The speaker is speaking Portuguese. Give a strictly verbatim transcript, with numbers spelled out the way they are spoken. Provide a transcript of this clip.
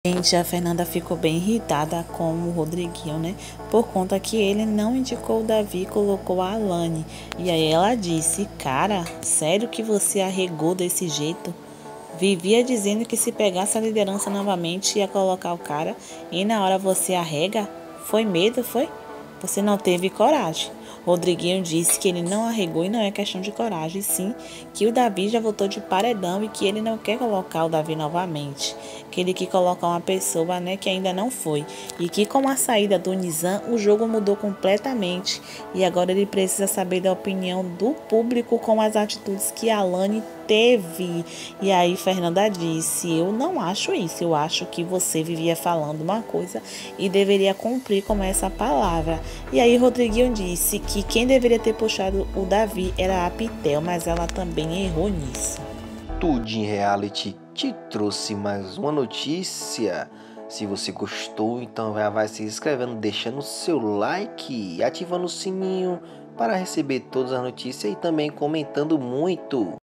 Gente, a Fernanda ficou bem irritada com o Rodriguinho, né? Por conta que ele não indicou o Davi e colocou a Alane. E aí ela disse, cara, sério que você arregou desse jeito? Vivia dizendo que se pegasse a liderança novamente ia colocar o cara e na hora você arrega? Foi medo, foi? Você não teve coragem. Rodriguinho disse que ele não arregou e não é questão de coragem, sim, que o Davi já voltou de paredão e que ele não quer colocar o Davi novamente, que ele quer colocar uma pessoa, né, que ainda não foi, e que com a saída do Nizam o jogo mudou completamente e agora ele precisa saber da opinião do público com as atitudes que a Alane teve. E aí Fernanda disse, eu não acho isso, eu acho que você vivia falando uma coisa e deveria cumprir com essa palavra. E aí Rodriguinho disse que quem deveria ter puxado o Davi era a Pitel, mas ela também errou nisso. Tudinho Reality te trouxe mais uma notícia. Se você gostou, então já vai se inscrevendo, deixando o seu like e ativando o sininho para receber todas as notícias e também comentando muito.